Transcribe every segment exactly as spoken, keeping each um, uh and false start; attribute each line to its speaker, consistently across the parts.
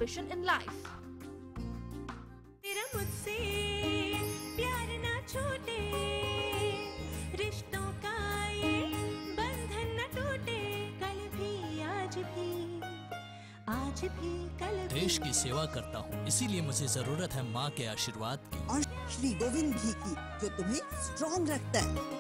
Speaker 1: ambition in life.
Speaker 2: तेरा मुझसे प्यार ना छूटे, रिश्तों का ये बंधन न टूटे, कल भी आज भी आज भी कल भी।
Speaker 3: देश की सेवा करता हूँ, इसीलिए मुझे जरूरत है माँ के आशीर्वाद की
Speaker 4: और श्री गोविंद घी की, जो तुम्हें स्ट्रॉन्ग रखता है।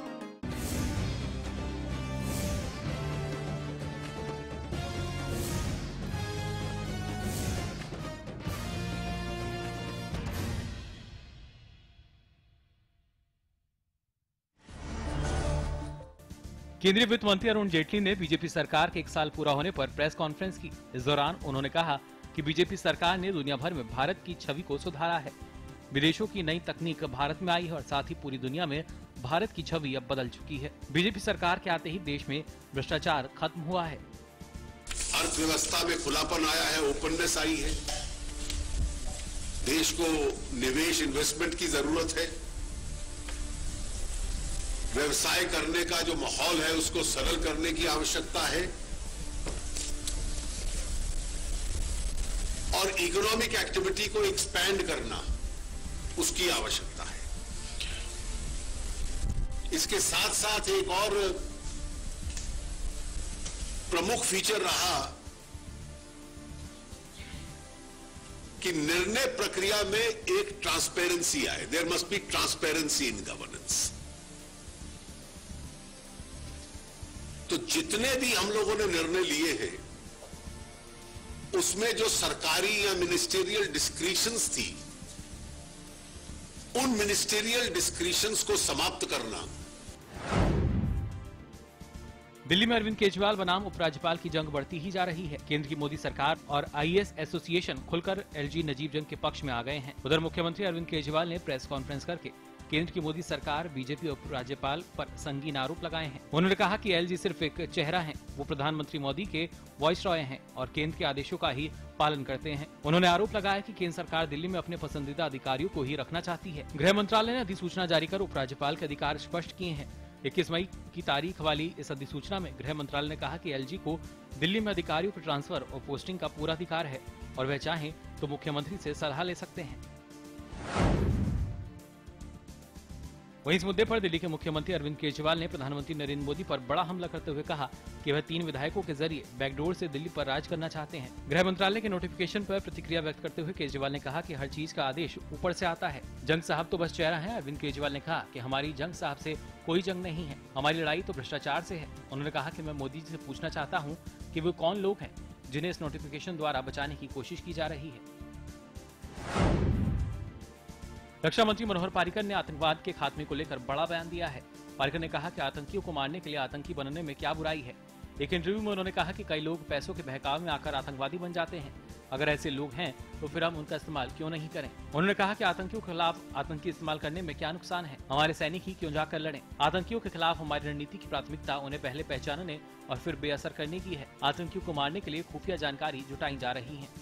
Speaker 5: केंद्रीय वित्त मंत्री अरुण जेटली ने बीजेपी सरकार के एक साल पूरा होने पर प्रेस कॉन्फ्रेंस की। इस दौरान उन्होंने कहा कि बीजेपी सरकार ने दुनिया भर में भारत की छवि को सुधारा है। विदेशों की नई तकनीक भारत में आई है और साथ ही पूरी दुनिया में भारत की छवि अब बदल चुकी है। बीजेपी सरकार के आते ही देश में भ्रष्टाचार खत्म हुआ है।
Speaker 6: अर्थव्यवस्था में खुलापन आया है, ओपननेस आई है। देश को निवेश इन्वेस्टमेंट की जरूरत है। व्यवसाय करने का जो माहौल है उसको सरल करने की आवश्यकता है और इकोनॉमिक एक्टिविटी को एक्सपैंड करना उसकी आवश्यकता है। इसके साथ साथ एक और प्रमुख फीचर रहा कि निर्णय प्रक्रिया में एक ट्रांसपेरेंसी आए। There must be transparency in governance. तो जितने भी हम लोगों ने निर्णय लिए हैं उसमें जो सरकारी या मिनिस्टेरियल डिस्क्रिशंस थी, उन मिनिस्टेरियल डिस्क्रिशंस को समाप्त करना।
Speaker 5: दिल्ली में अरविंद केजरीवाल बनाम उपराज्यपाल की जंग बढ़ती ही जा रही है। केंद्र की मोदी सरकार और आईएएस एसोसिएशन खुलकर एलजी नजीब जंग के पक्ष में आ गए हैं। उधर मुख्यमंत्री अरविंद केजरीवाल ने प्रेस कॉन्फ्रेंस करके केंद्र की मोदी सरकार, बीजेपी और उपराज्यपाल पर संगीन आरोप लगाए हैं। उन्होंने कहा कि एलजी सिर्फ एक चेहरा है, वो प्रधानमंत्री मोदी के वॉइस रॉय हैं और केंद्र के आदेशों का ही पालन करते हैं। उन्होंने आरोप लगाया कि केंद्र सरकार दिल्ली में अपने पसंदीदा अधिकारियों को ही रखना चाहती है। गृह मंत्रालय ने अधिसूचना जारी कर उपराज्यपाल के अधिकार स्पष्ट किए हैं। इक्कीस मई की तारीख वाली इस अधिसूचना में गृह मंत्रालय ने कहा कि एलजी को दिल्ली में अधिकारियों के ट्रांसफर और पोस्टिंग का पूरा अधिकार है और वह चाहें तो मुख्यमंत्री से सलाह ले सकते हैं। वहीं इस मुद्दे पर दिल्ली के मुख्यमंत्री अरविंद केजरीवाल ने प्रधानमंत्री नरेंद्र मोदी पर बड़ा हमला करते हुए कहा कि वह तीन विधायकों के जरिए बैकडोर से दिल्ली पर राज करना चाहते हैं। गृह मंत्रालय के नोटिफिकेशन पर प्रतिक्रिया व्यक्त करते हुए केजरीवाल ने कहा कि हर चीज का आदेश ऊपर से आता है। जंग साहब तो बस चेहरा है। अरविंद केजरीवाल ने कहा कि हमारी जंग साहब से कोई जंग नहीं है, हमारी लड़ाई तो भ्रष्टाचार से है। उन्होंने कहा कि मैं मोदी जी से पूछना चाहता हूँ कि वो कौन लोग हैं जिन्हें इस नोटिफिकेशन द्वारा बचाने की कोशिश की जा रही है। रक्षा मंत्री मनोहर पारिकर ने आतंकवाद के खात्मे को लेकर बड़ा बयान दिया है। पारिकर ने कहा कि आतंकियों को मारने के लिए आतंकी बनने में क्या बुराई है। एक इंटरव्यू में उन्होंने कहा कि कई लोग पैसों के बहकाव में आकर आतंकवादी बन जाते हैं। अगर ऐसे लोग हैं तो फिर हम उनका इस्तेमाल क्यों नहीं करें। उन्होंने कहा कि आतंकियों के खिलाफ आतंकी इस्तेमाल करने में क्या नुकसान है, हमारे सैनिक ही क्यों जाकर लड़ें। आतंकियों के खिलाफ हमारी रणनीति की प्राथमिकता उन्हें पहले पहचानने और फिर बेअसर करने की है। आतंकियों को मारने के लिए खुफिया जानकारी जुटाई जा रही है।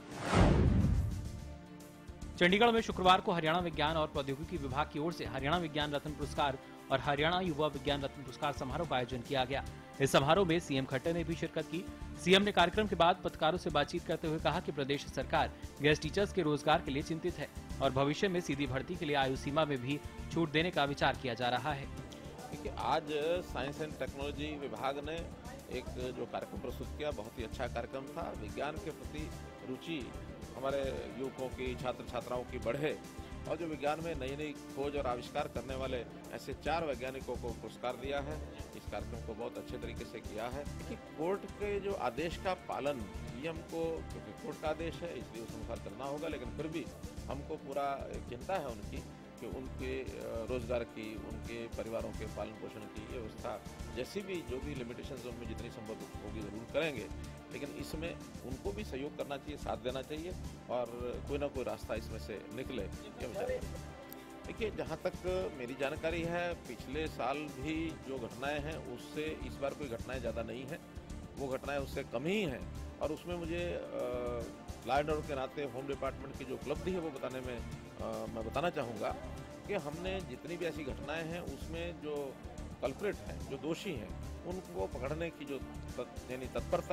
Speaker 5: चंडीगढ़ में शुक्रवार को हरियाणा विज्ञान और प्रौद्योगिकी विभाग की ओर से हरियाणा विज्ञान रत्न पुरस्कार और हरियाणा युवा विज्ञान रत्न पुरस्कार समारोह का आयोजन किया गया। इस समारोह में सीएम खट्टर ने भी शिरकत की। सीएम ने कार्यक्रम के बाद पत्रकारों से बातचीत करते हुए कहा कि प्रदेश सरकार गेस्ट टीचर्स के रोजगार के लिए चिंतित है और भविष्य में सीधी भर्ती के लिए आयु सीमा में भी छूट देने का विचार किया जा रहा है।
Speaker 7: देखिए, आज साइंस एंड टेक्नोलॉजी विभाग ने एक जो कार्यक्रम प्रस्तुत किया, बहुत ही अच्छा कार्यक्रम था। विज्ञान के प्रति रुचि हमारे युवकों की, छात्र छात्राओं की बढ़े और जो विज्ञान में नई नई खोज और आविष्कार करने वाले ऐसे चार वैज्ञानिकों को पुरस्कार दिया है। इस कार्यक्रम को बहुत अच्छे तरीके से किया है कि कोर्ट के जो आदेश का पालन सीएम को, क्योंकि कोर्ट का आदेश है इसलिए उस अनुसार करना होगा, लेकिन फिर भी हमको पूरा चिंता है उनकी कि उनके रोजगार की, उनके परिवारों के पालन पोषण की व्यवस्था जैसी भी जो भी लिमिटेशंस उनमें जितनी संभव होगी जरूर करेंगे, लेकिन इसमें उनको भी सहयोग करना चाहिए, साथ देना चाहिए और कोई ना कोई रास्ता इसमें से निकले, ये विचार है। देखिए, जहाँ तक मेरी जानकारी है, पिछले साल भी जो घटनाएं हैं उससे इस बार कोई घटनाएं ज़्यादा नहीं है, वो घटनाएं उससे कम ही हैं और उसमें मुझे लॉ एंड ऑर्डर के नाते होम डिपार्टमेंट की जो उपलब्धि है वो बताने में आ, मैं बताना चाहूँगा कि हमने जितनी भी ऐसी घटनाएं हैं उसमें जो कल्प्रिट हैं, जो दोषी हैं, उनको पकड़ने की जो यानी तत्परता है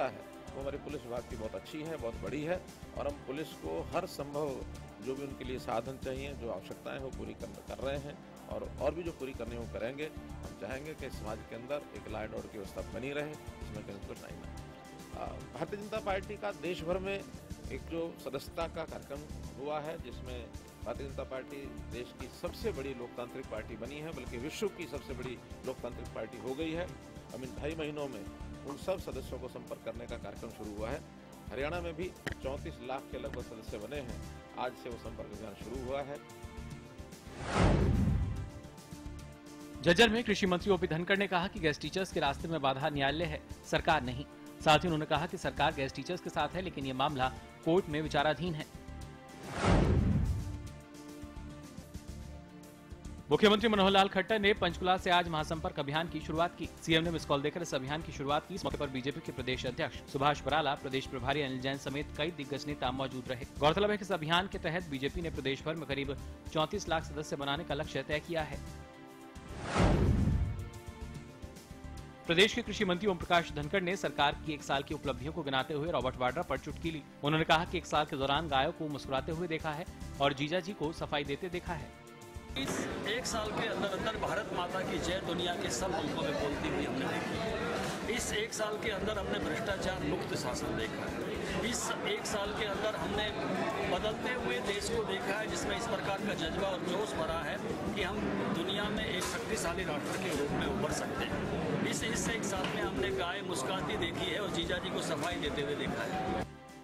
Speaker 7: वो हमारी पुलिस विभाग की बहुत अच्छी है, बहुत बड़ी है और हम पुलिस को हर संभव जो भी उनके लिए साधन चाहिए, जो आवश्यकताएं हैं वो पूरी कर, कर रहे हैं और और भी जो पूरी करनी है वो करेंगे। हम चाहेंगे कि समाज के अंदर एक लॉ एंड ऑर्डर की व्यवस्था बनी रहे, इसमें कहीं कुछ नहीं ना। भारतीय जनता पार्टी का देश भर में एक जो सदस्यता का कार्यक्रम हुआ है, जिसमें भारतीय जनता पार्टी देश की सबसे बड़ी लोकतांत्रिक पार्टी बनी है, बल्कि विश्व की सबसे बड़ी लोकतांत्रिक पार्टी हो गई है। हम इन ढाई महीनों में उन सब सदस्यों को संपर्क करने का कार्यक्रम शुरू हुआ है। हरियाणा में भी चौंतीस लाख के लगभग सदस्य बने हैं, आज से वो संपर्क अभियान शुरू हुआ है।
Speaker 5: झज्जर में कृषि मंत्री ओपी धनखड़ ने कहा कि गैस टीचर्स के रास्ते में बाधा न्यायालय है, सरकार नहीं। साथ ही उन्होंने कहा कि सरकार गैस टीचर्स के साथ है, लेकिन ये मामला कोर्ट में विचाराधीन है। मुख्यमंत्री मनोहर लाल खट्टर ने पंचकुला से आज महासंपर्क अभियान की शुरुआत की। सीएम ने मिस कॉल देकर इस अभियान की शुरुआत की। इस मौके पर बीजेपी के प्रदेश अध्यक्ष सुभाष बराला, प्रदेश प्रभारी अनिल जैन समेत कई दिग्गज नेता मौजूद रहे। गौरतलब है कि इस अभियान के तहत बीजेपी ने प्रदेश भर में करीब चौंतीस लाख सदस्य बनाने का लक्ष्य तय किया है। प्रदेश के कृषि मंत्री ओम प्रकाश धनखड़ ने सरकार की एक साल की उपलब्धियों को गिनाते हुए रॉबर्ट वाड्रा पर चुटकी ली। उन्होंने कहा कि एक साल के दौरान गायों को मुस्कुराते हुए देखा है और जीजा जी को सफाई देते देखा है।
Speaker 1: इस एक साल के अंदर अंदर भारत माता की जय दुनिया के सब मुल्कों में बोलती हुई हमने देखी। इस एक साल के अंदर हमने भ्रष्टाचार मुक्त शासन देखा है। इस एक साल के अंदर हमने बदलते हुए देश को देखा है, जिसमें इस प्रकार का जज्बा और जोश भरा है कि हम दुनिया में एक शक्तिशाली राष्ट्र के रूप में उभर सकते हैं। इस इस एक साल में हमने गाय मुस्कुराती देखी है और जीजा जी को सफाई देते हुए देखा है।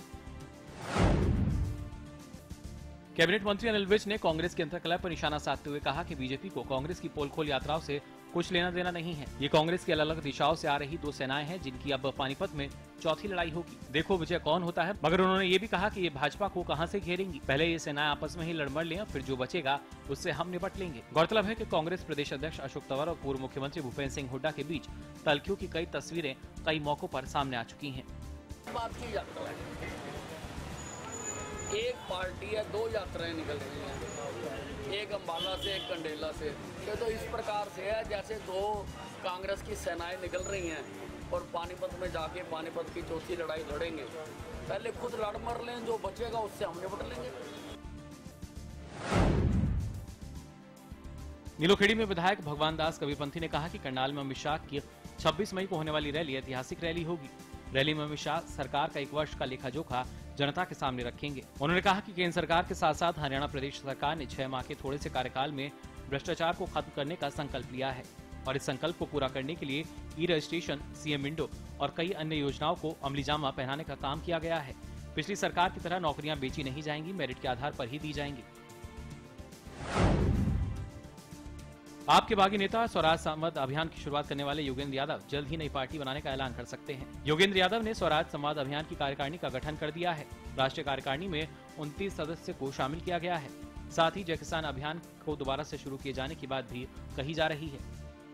Speaker 5: कैबिनेट मंत्री अनिल विज ने कांग्रेस के अंतर्कलह पर निशाना साधते हुए कहा कि बीजेपी को कांग्रेस की पोल खोल यात्राओं से कुछ लेना देना नहीं है। ये कांग्रेस की अलग अलग दिशाओं से आ रही दो सेनाएं हैं, जिनकी अब पानीपत में चौथी लड़ाई होगी। देखो विजय कौन होता है। मगर उन्होंने ये भी कहा कि ये भाजपा को कहां से घेरेंगी। पहले ये सेनाएं आपस में ही लड़ मर लें, फिर जो बचेगा उससे हम निपट लेंगे। गौरतलब है कि कांग्रेस प्रदेश अध्यक्ष अशोक तंवर और पूर्व मुख्यमंत्री भूपेन्द्र सिंह हुड्डा के बीच तल्खियों की कई तस्वीरें कई मौकों पर सामने आ चुकी है।
Speaker 1: एक पार्टी है, दो यात्राएं निकल रही हैं, एक अम्बाला से एक कंडेला से। ये तो इस प्रकार से है जैसे दो कांग्रेस की सेनाएं निकल रही हैं और पानीपत में जाके पानीपत की चौथी लड़ाई लड़ेंगे। पहले खुद लड़ मर लें, जो बचेगा उससे हम निपट लेंगे।
Speaker 5: नीलोखेड़ी में विधायक भगवान दास कविपंथी ने कहा कि करनाल में अमित शाह की छब्बीस मई को होने वाली रैली ऐतिहासिक रैली होगी। रैली में अमित शाह सरकार का एक वर्ष का लेखा जोखा जनता के सामने रखेंगे। उन्होंने कहा कि केंद्र सरकार के साथ साथ हरियाणा प्रदेश सरकार ने छह माह के थोड़े से कार्यकाल में भ्रष्टाचार को खत्म करने का संकल्प लिया है और इस संकल्प को पूरा करने के लिए ई रजिस्ट्रेशन, सीएम विंडो और कई अन्य योजनाओं को अमली जामा पहनाने का काम किया गया है। पिछली सरकार की तरह नौकरियां बेची नहीं जाएंगी, मेरिट के आधार पर ही दी जाएंगी। आपके बागी नेता स्वराज संवाद अभियान की शुरुआत करने वाले योगेंद्र यादव जल्द ही नई पार्टी बनाने का ऐलान कर सकते हैं। योगेंद्र यादव ने स्वराज संवाद अभियान की कार्यकारिणी का गठन कर दिया है। राष्ट्रीय कार्यकारिणी में उनतीस सदस्य को शामिल किया गया है। साथ ही जय किसान अभियान को दोबारा से शुरू किए जाने की बात भी कही जा रही है।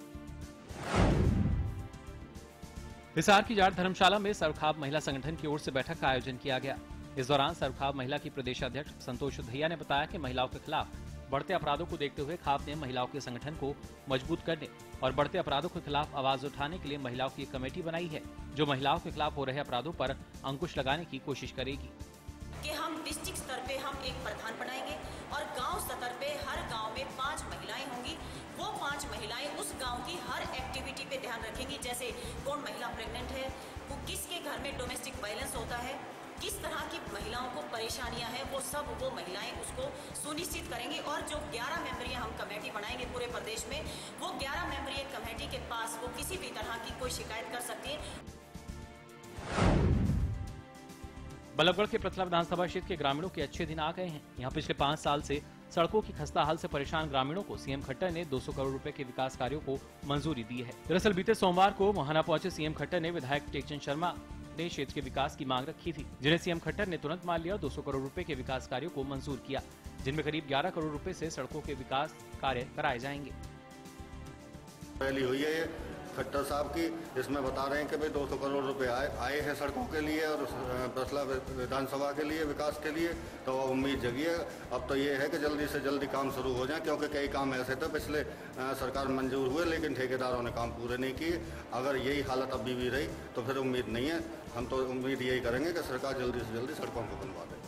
Speaker 5: हिसार की जाट धर्मशाला में सर्वखाब महिला संगठन की ओर से बैठक का आयोजन किया गया। इस दौरान सर्वखाब महिला की प्रदेश अध्यक्ष संतोष दहिया ने बताया कि महिलाओं के खिलाफ बढ़ते अपराधों को देखते हुए खाप ने महिलाओं के संगठन को मजबूत करने और बढ़ते अपराधों के खिलाफ आवाज उठाने के लिए महिलाओं की एक कमेटी बनाई है, जो महिलाओं के खिलाफ हो रहे अपराधों पर अंकुश लगाने की कोशिश करेगी।
Speaker 8: कि हम डिस्ट्रिक्ट स्तर पे हम एक प्रधान बनाएंगे और गांव स्तर पे हर गांव में पांच महिलाएं होंगी। वो पांच महिलाएं उस गांव की हर एक्टिविटी पे ध्यान रखेंगी, जैसे कौन महिला प्रेग्नेंट है, वो किसके घर में डोमेस्टिक वायलेंस होता है, किस तरह की महिलाओं को परेशानियां हैं, वो सब वो महिलाएं उसको सुनिश्चित करेंगी। और जो ग्यारह मेंबरीय हम कमेटी बनाएंगे पूरे प्रदेश में, वो ग्यारह मेंबरीय कमेटी के पास वो किसी भी तरह की कोई शिकायत कर सकती है।
Speaker 5: बल्लभगढ़ के प्रतला विधानसभा क्षेत्र के ग्रामीणों के अच्छे दिन आ गए हैं। यहाँ पिछले पाँच साल से सड़कों की खस्ता हाल से परेशान ग्रामीणों को सीएम खट्टर ने दो सौ करोड़ रुपए के विकास कार्यों को मंजूरी दी है। दरअसल बीते सोमवार को मोहाना पहुंचे सीएम खट्टर ने विधायक टेकचंद शर्मा ने क्षेत्र के विकास की मांग रखी थी, जिन्हें सीएम खट्टर ने तुरंत मान लिया और दो सौ करोड़ रुपए के विकास कार्यों को मंजूर किया, जिनमें करीब ग्यारह करोड़ रुपए से सड़कों के विकास कार्य कराए जाएंगे।
Speaker 9: रैली हुई है खट्टर साहब की, इसमें बता रहे हैं कि भाई दो सौ करोड़ रुपए आए आए हैं सड़कों के लिए और फैसला विधानसभा के लिए विकास के लिए, तो उम्मीद जगी है। अब तो ये है कि जल्दी से जल्दी काम शुरू हो जाए, क्योंकि कई काम ऐसे थे पिछले सरकार मंजूर हुए लेकिन ठेकेदारों ने काम पूरे नहीं किए। अगर यही हालत अभी भी रही तो फिर उम्मीद नहीं है हम तो उम्मीद यही करेंगे कि सरकार जल्दी से जल्दी सड़कों को बनवा दे।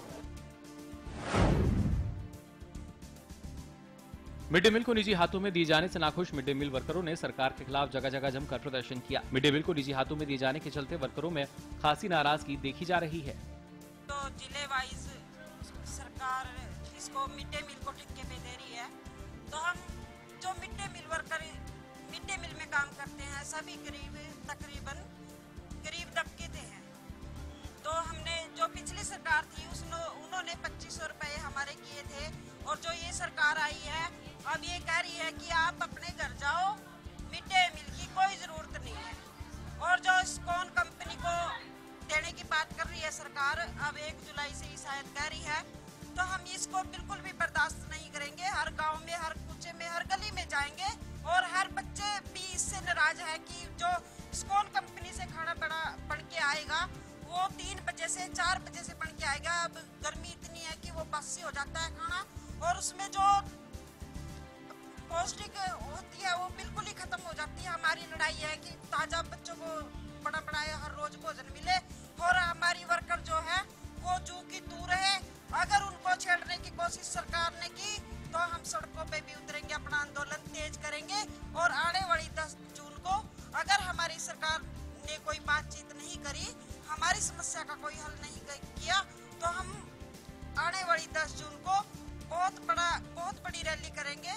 Speaker 5: मिड डे मील को निजी हाथों में दिए जाने से नाखुश मिड डे मील वर्करों ने सरकार के खिलाफ जगह जगह जमकर प्रदर्शन किया। मिड डे मील को निजी हाथों में दिए जाने के चलते वर्करों में खासी नाराजगी देखी जा रही है।
Speaker 10: तो जिले वाइज सरकार इसको मिड डे मील को ठेके पे दे रही है, तो हम जो mid day meal worker mid day meal में काम करते हैं सभी करीब तकरीबन गरीब तबके के हैं। तो हमने जो पिछली सरकार थी उसने उन्होंने पच्चीस सौ रुपये हमारे किए थे, और जो ये सरकार आई है अब ये कह रही है कि आप अपने घर जाओ, मिड डे मील की कोई ज़रूरत नहीं है। और जो स्कोन कंपनी को देने की बात कर रही है सरकार, अब एक जुलाई से ही शायद कह रही है, तो हम इसको बिल्कुल भी बर्दाश्त नहीं करेंगे। हर गांव में, हर कूचे में, हर गली में जाएंगे, और हर बच्चे भी इससे नाराज है कि जो स्कोन कंपनी से खाना बना बन के आएगा वो तीन बजे से चार बजे से बन के आएगा। अब गर्मी इतनी है कि वो बासी हो जाता है खाना, और उसमें जो पौष्टिक होती है वो बिल्कुल ही खत्म हो जाती है। हमारी लड़ाई है कि ताज़ा बच्चों को बड़ा बनाया हर रोज भोजन मिले, और हमारी वर्कर जो है वो जू की तू रहे। अगर उनको छेड़ने की कोशिश सरकार ने की तो हम सड़कों पे भी उतरेंगे, अपना आंदोलन तेज करेंगे। और आने वाली दस जून को अगर हमारी सरकार ने कोई बातचीत नहीं करी, हमारी समस्या का कोई हल नहीं किया, तो हम आने वाली दस जून को बहुत बड़ा बहुत बड़ी रैली करेंगे।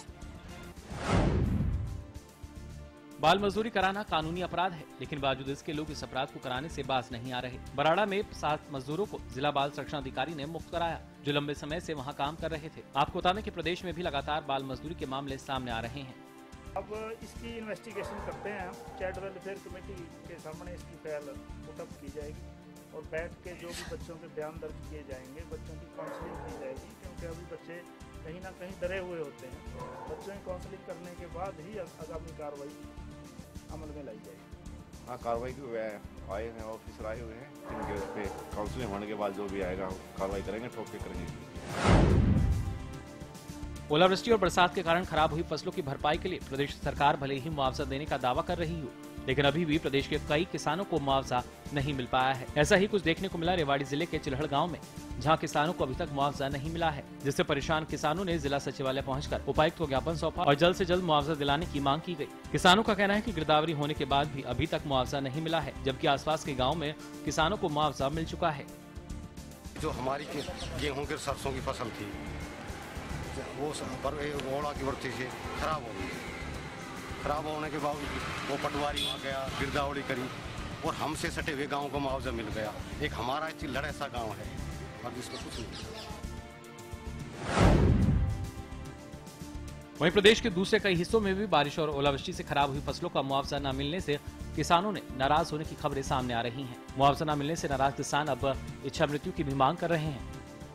Speaker 5: बाल मजदूरी कराना कानूनी अपराध है, लेकिन बावजूद इसके लोग इस अपराध को कराने से बाज नहीं आ रहे। बराड़ा में सात मजदूरों को जिला बाल संरक्षण अधिकारी ने मुक्त कराया, जो लंबे समय से वहां काम कर रहे थे। आपको बता दें कि प्रदेश में भी लगातार बाल मजदूरी के मामले सामने आ रहे हैं।
Speaker 11: अब इसकी इन्वेस्टिगेशन करते हैं, चाइल्ड वेलफेयर कमेटी के सामने इसकी फाइल पुटअप की जाएगी, और बैठ के जो भी बच्चों के बयान दर्ज किए जाएंगे, बच्चों की काउंसलिंग की जाएगी, क्योंकि अभी बच्चे कहीं ना कहीं डरे हुए होते हैं। बच्चों की काउंसलिंग करने के बाद ही आगामी कार्रवाई अमल में लाई जाएगी।
Speaker 12: हाँ, कार्रवाई के आए हैं, ऑफिसर आए हुए हैं, इनके पे काउंसलिंग होने के बाद जो भी आएगा कार्रवाई करेंगे, ठोक के करेंगे।
Speaker 5: ओलावृष्टि और बरसात के कारण खराब हुई फसलों की भरपाई के लिए प्रदेश सरकार भले ही मुआवजा देने का दावा कर रही हो, लेकिन अभी भी प्रदेश के कई किसानों को मुआवजा नहीं मिल पाया है। ऐसा ही कुछ देखने को मिला रेवाड़ी जिले के चिल्हड़ गांव में, जहां किसानों को अभी तक मुआवजा नहीं मिला है, जिससे परेशान किसानों ने जिला सचिवालय पहुंचकर उपायुक्त को ज्ञापन सौंपा और जल्द से जल्द मुआवजा दिलाने की मांग की गई। किसानों का कहना है कि गिरदावरी होने के बाद भी अभी तक मुआवजा नहीं मिला है, जबकि आसपास के गाँव में किसानों को मुआवजा मिल चुका है।
Speaker 9: जो हमारी गेहूँ के सरसों की फसल थी वो ओला की वृत्ति से खराब हो गई। खराब होने के बावजूद वो पटवारी वहाँ गया, गिरदावरी करी, और हमसे सटे हुए गाँव को मुआवजा मिल गया। एक हमारा चिल्हड़ ऐसा गाँव है, अब इसको कुछ नहीं।
Speaker 5: वहीं प्रदेश के दूसरे कई हिस्सों में भी बारिश और ओलावृष्टि से खराब हुई फसलों का मुआवजा न मिलने से किसानों ने नाराज होने की खबरें सामने आ रही हैं। मुआवजा न मिलने से नाराज किसान अब इच्छा मृत्यु की भी मांग कर रहे हैं।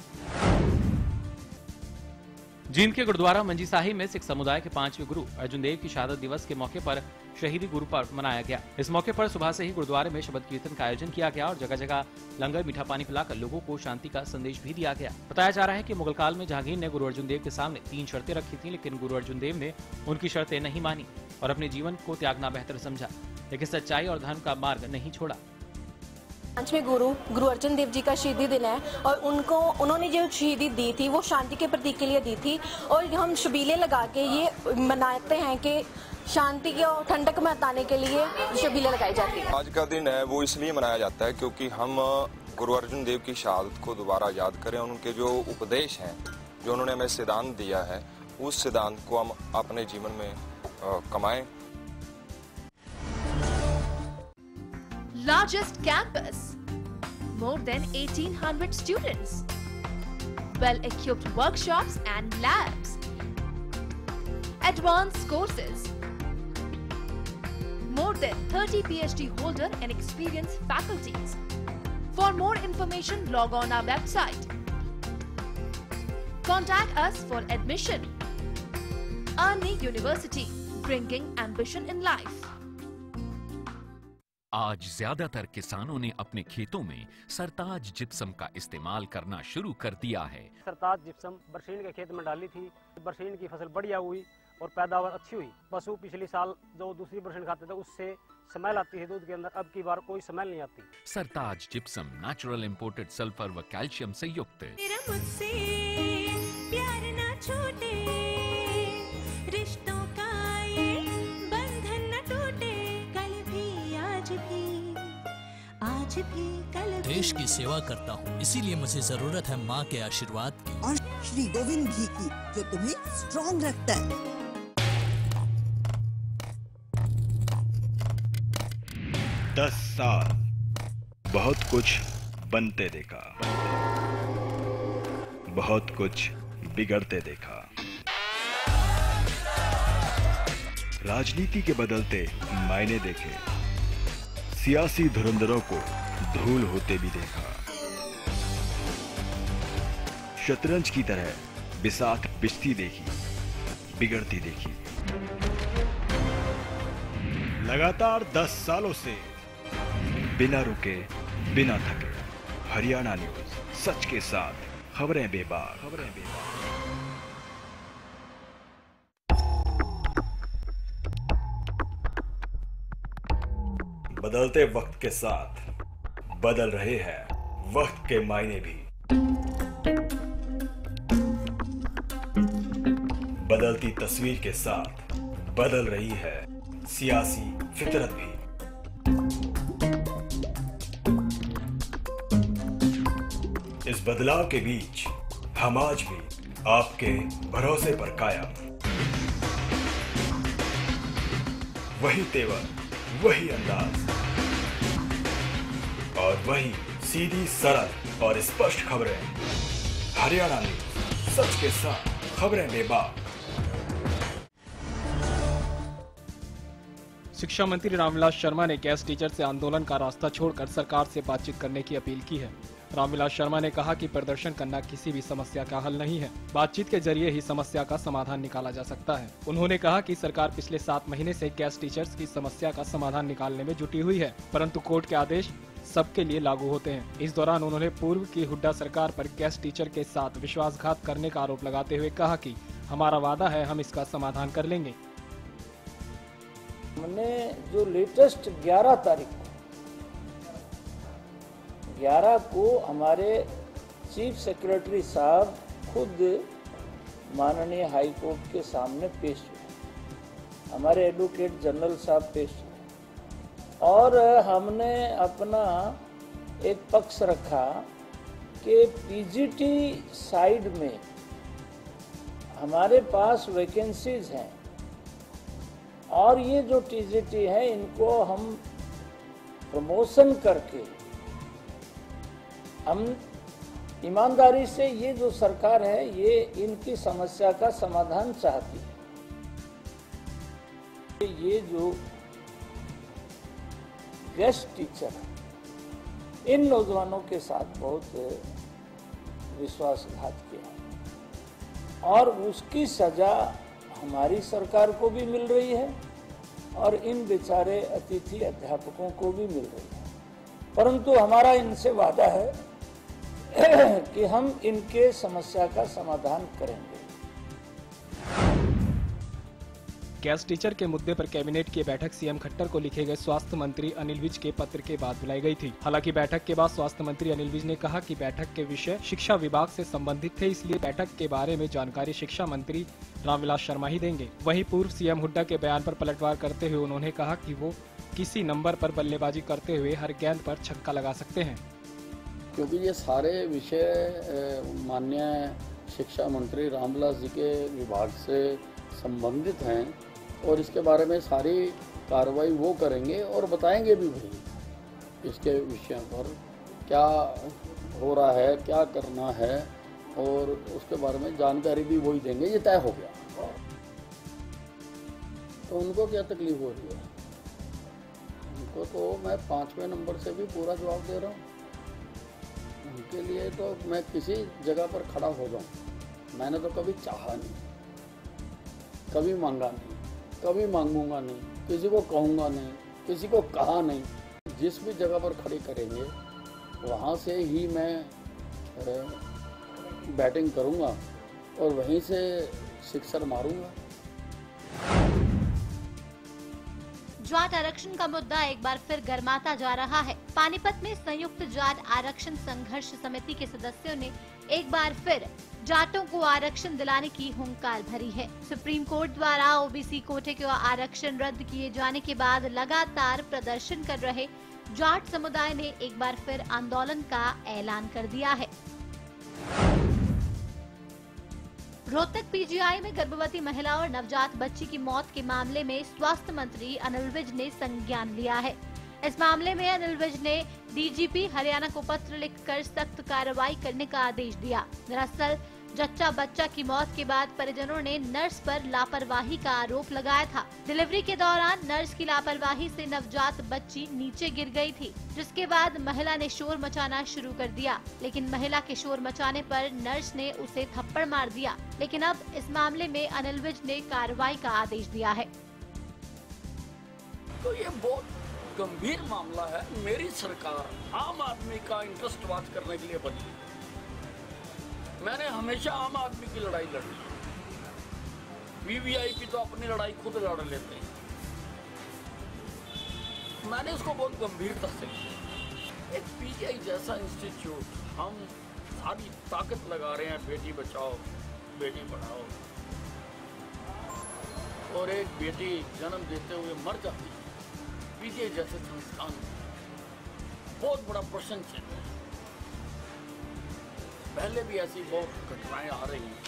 Speaker 5: जींद के गुरुद्वारा मंजी साहिब में सिख समुदाय के पांचवें गुरु अर्जुन देव की शहादत दिवस के मौके पर शहीदी गुरु पर्व मनाया गया। इस मौके पर सुबह से ही गुरुद्वारे में शबद कीर्तन का आयोजन किया गया और जगह जगह लंगर मीठा पानी पिलाकर लोगों को शांति का संदेश भी दिया गया। बताया जा रहा है कि मुगल काल में जहांगीर ने गुरु अर्जुन देव के सामने तीन शर्तें रखी थी, लेकिन गुरु अर्जुन देव ने उनकी शर्तें नहीं मानी और अपने जीवन को त्यागना बेहतर समझा, लेकिन सच्चाई और धर्म का मार्ग नहीं छोड़ा।
Speaker 13: पांचवें गुरु गुरु अर्जुन देव जी का शहीदी दिन है, और उनको उन्होंने जो शहीदी दी थी वो शांति के प्रतीक के लिए दी थी, और हम शबीले लगा के ये मनाते हैं कि शांति की और ठंडक में हटाने के लिए शबीले लगाई जाती है।
Speaker 14: आज का दिन है वो इसलिए मनाया जाता है क्योंकि हम गुरु अर्जुन देव की शहादत को दोबारा याद करें। उनके जो उपदेश हैं, जो उन्होंने हमें सिद्धांत दिया है, उस सिद्धांत को हम अपने जीवन में कमाएं।
Speaker 15: Largest campus, more than eighteen hundred students, well-equipped workshops and labs, advanced courses, more than thirty PhD holder and experienced faculties. For more information, log on our website. Contact us for admission. Arni University, bringing ambition in life.
Speaker 16: आज ज्यादातर किसानों ने अपने खेतों में सरताज gypsum का इस्तेमाल करना शुरू कर दिया है।
Speaker 17: सरताज जिप्सम बरसीन के खेत में डाली थी, बरसीन की फसल बढ़िया हुई और पैदावार अच्छी हुई। पशु पिछले साल जो दूसरी बरसीन खाते थे उससे स्मेल आती है दूध के अंदर, अब की बार कोई स्मेल नहीं आती।
Speaker 16: Sartaj gypsum natural imported sulphur व कैल्शियम से युक्त।
Speaker 2: तेरा मुझसे प्यार ना छूटे, रिश्तों का ये बंधन न टूटे, कल भी आज भी, आज भी कल भी।
Speaker 3: देश की सेवा करता हूँ, इसीलिए मुझे जरूरत है माँ के आशीर्वाद की
Speaker 4: और श्री गोविंद घी की, जो तुम्हें स्ट्रॉन्ग रखता है।
Speaker 18: दस साल बहुत कुछ बनते देखा, बहुत कुछ बिगड़ते देखा, राजनीति के बदलते मायने देखे, सियासी धुरंधरों को धूल होते भी देखा, शतरंज की तरह बिसात बिछती देखी, बिगड़ती देखी। लगातार दस सालों से बिना रुके बिना थके, हरियाणा न्यूज, सच के साथ, खबरें बेबाक, खबरें बेबाक। बदलते वक्त के साथ बदल रहे हैं वक्त के मायने भी, बदलती तस्वीर के साथ बदल रही है सियासी फितरत भी। इस बदलाव के बीच हम आज भी आपके भरोसे पर कायम, वही तेवर, वही अंदाज और वही सीधी, सरल और स्पष्ट खबरें। हरियाणा न्यूज, सच के साथ, खबरें बेबाक।
Speaker 5: शिक्षा मंत्री रामविलास शर्मा ने गेस्ट टीचर से आंदोलन का रास्ता छोड़कर सरकार से बातचीत करने की अपील की है। रामविलास शर्मा ने कहा कि प्रदर्शन करना किसी भी समस्या का हल नहीं है, बातचीत के जरिए ही समस्या का समाधान निकाला जा सकता है। उन्होंने कहा कि सरकार पिछले सात महीने से गेस्ट टीचर्स की समस्या का समाधान निकालने में जुटी हुई है, परंतु कोर्ट के आदेश सबके लिए लागू होते हैं। इस दौरान उन्होंने पूर्व की हुड्डा सरकार पर गेस्ट टीचर के साथ विश्वासघात करने का आरोप लगाते हुए कहा कि हमारा वादा है, हम इसका समाधान कर लेंगे।
Speaker 19: हमने जो लेटेस्ट ग्यारह तारीख को ग्यारह को हमारे चीफ सेक्रेटरी साहब खुद माननीय हाई कोर्ट के सामने पेश हुए, हमारे एडवोकेट जनरल साहब पेश हुए और हमने अपना एक पक्ष रखा कि पीजीटी साइड में हमारे पास वैकेंसीज हैं और ये जो टीजीटी है इनको हम प्रमोशन करके हम ईमानदारी से, ये जो सरकार है ये इनकी समस्या का समाधान चाहती है। ये जो गेस्ट टीचर है इन नौजवानों के साथ बहुत विश्वासघात किया और उसकी सजा हमारी सरकार को भी मिल रही है और इन बेचारे अतिथि अध्यापकों को भी मिल रही है, परंतु हमारा इनसे वादा है कि हम इनके समस्या का समाधान करेंगे।
Speaker 5: गेस्ट टीचर के मुद्दे पर कैबिनेट की बैठक सीएम खट्टर को लिखे गए स्वास्थ्य मंत्री अनिल विज के पत्र के बाद बुलाई गई थी। हालांकि बैठक के बाद स्वास्थ्य मंत्री अनिल विज ने कहा कि बैठक के विषय शिक्षा विभाग से संबंधित थे, इसलिए बैठक के बारे में जानकारी शिक्षा मंत्री रामविलास शर्मा ही देंगे। वहीं पूर्व सीएम हुड्डा के बयान पर पलटवार करते हुए उन्होंने कहा कि वो किसी नंबर पर बल्लेबाजी करते हुए हर गेंद पर छक्का लगा सकते हैं,
Speaker 20: क्योंकि ये सारे विषय माननीय शिक्षा मंत्री रामविलास जी के विभाग से संबंधित हैं और इसके बारे में सारी कार्रवाई वो करेंगे और बताएंगे भी भाई इसके विषय पर क्या हो रहा है, क्या करना है और उसके बारे में जानकारी भी वही देंगे। ये तय हो गया। तो उनको क्या तकलीफ हो रही है? उनको तो मैं पाँचवें नंबर से भी पूरा जवाब दे रहा हूँ। उनके लिए तो मैं किसी जगह पर खड़ा हो जाऊँ। मैंने तो कभी चाहा नहीं, कभी मांगा नहीं, कभी मांगूंगा नहीं, किसी को कहूँगा नहीं, किसी को कहा नहीं। जिस भी जगह पर खड़ी करेंगे वहाँ से ही मैं बैटिंग करूँगा और वहीं से सिक्सर मारूंगा।
Speaker 15: जाट आरक्षण का मुद्दा एक बार फिर गर्माता जा रहा है। पानीपत में संयुक्त जाट आरक्षण संघर्ष समिति के सदस्यों ने एक बार फिर जाटों को आरक्षण दिलाने की हुंकार भरी है। सुप्रीम कोर्ट द्वारा ओबीसी कोटे के आरक्षण रद्द किए जाने के बाद लगातार प्रदर्शन कर रहे जाट समुदाय ने एक बार फिर आंदोलन का ऐलान कर दिया है। रोहतक पीजीआई में गर्भवती महिला और नवजात बच्ची की मौत के मामले में स्वास्थ्य मंत्री अनिल विज ने संज्ञान लिया है। इस मामले में अनिल विज ने डीजीपी हरियाणा को पत्र लिखकर सख्त कार्रवाई करने का आदेश दिया। दरअसल जच्चा बच्चा की मौत के बाद परिजनों ने नर्स पर लापरवाही का आरोप लगाया था। डिलीवरी के दौरान नर्स की लापरवाही से नवजात बच्ची नीचे गिर गई थी, जिसके बाद महिला ने शोर मचाना शुरू कर दिया, लेकिन महिला के शोर मचाने पर नर्स ने उसे थप्पड़ मार दिया। लेकिन अब इस मामले में अनिल विज ने कार्रवाई का आदेश दिया है।
Speaker 21: तो ये बहुत गंभीर मामला है। मेरी सरकार आम आदमी का इंटरेस्ट बात करने के लिए बनी। मैंने हमेशा आम आदमी की लड़ाई लड़ी। वीवीआईपी तो अपनी लड़ाई खुद लड़ लेते हैं। मैंने उसको बहुत गंभीरता से किया। एक पीजीआई जैसा इंस्टीट्यूट, हम सारी ताकत लगा रहे हैं बेटी बचाओ बेटी पढ़ाओ, और एक बेटी जन्म देते हुए मर जाती है। पीजीआई जैसे संस्थान बहुत बड़ा प्रश्न चिन्ह है। पहले भी ऐसी बहुत घटनाएं आ रही हैं,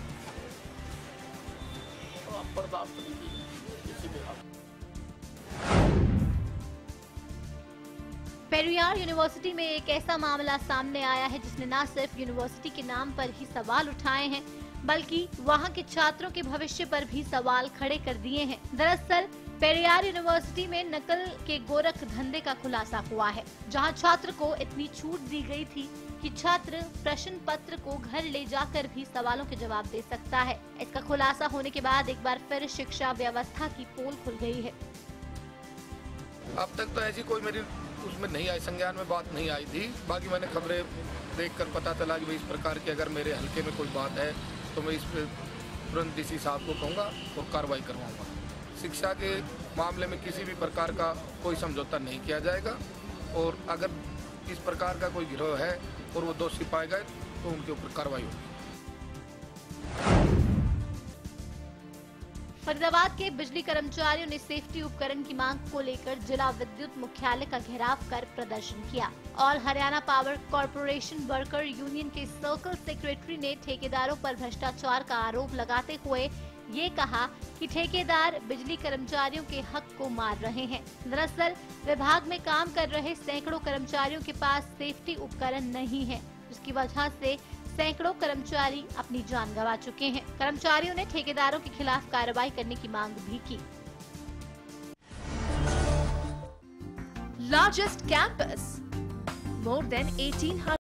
Speaker 21: तो आप बर्दाश्त नहीं कीजिए किसी भी हाल।
Speaker 15: पेरियार यूनिवर्सिटी में एक ऐसा मामला सामने आया है जिसने न सिर्फ यूनिवर्सिटी के नाम पर ही सवाल उठाए हैं, बल्कि वहां के छात्रों के भविष्य पर भी सवाल खड़े कर दिए हैं। दरअसल पेरियार यूनिवर्सिटी में नकल के गोरख धंधे का खुलासा हुआ है, जहां छात्र को इतनी छूट दी गई थी कि छात्र प्रश्न पत्र को घर ले जाकर भी सवालों के जवाब दे सकता है। इसका खुलासा होने के बाद एक बार फिर शिक्षा व्यवस्था की पोल खुल गई है।
Speaker 22: अब तक तो ऐसी कोई मेरी उसमें नहीं आई, संज्ञान में बात नहीं आई थी। बाकी मैंने खबरें देखकर पता चला कि भाई इस प्रकार की अगर मेरे हल्के में कोई बात है तो मैं इस पर तुरंत डीसी साहब को कहूँगा और कार्रवाई करवाऊँगा। शिक्षा के मामले में किसी भी प्रकार का कोई समझौता नहीं किया जाएगा, और अगर इस प्रकार का कोई गिरोह है और वो दोषी पाए गए तो उनके ऊपर कार्रवाई होगी।
Speaker 15: फरीदाबाद के बिजली कर्मचारियों ने सेफ्टी उपकरण की मांग को लेकर जिला विद्युत मुख्यालय का घेराव कर प्रदर्शन किया और Haryana power corporation worker union के सर्कल सेक्रेटरी ने ठेकेदारों पर भ्रष्टाचार का आरोप लगाते हुए ये कहा कि ठेकेदार बिजली कर्मचारियों के हक को मार रहे हैं। दरअसल विभाग में काम कर रहे सैकड़ों कर्मचारियों के पास सेफ्टी उपकरण नहीं है, जिसकी वजह से सैकड़ों कर्मचारी अपनी जान गंवा चुके हैं। कर्मचारियों ने ठेकेदारों के खिलाफ कार्रवाई करने की मांग भी की। लार्जेस्ट कैंपस, मोर देन अठारह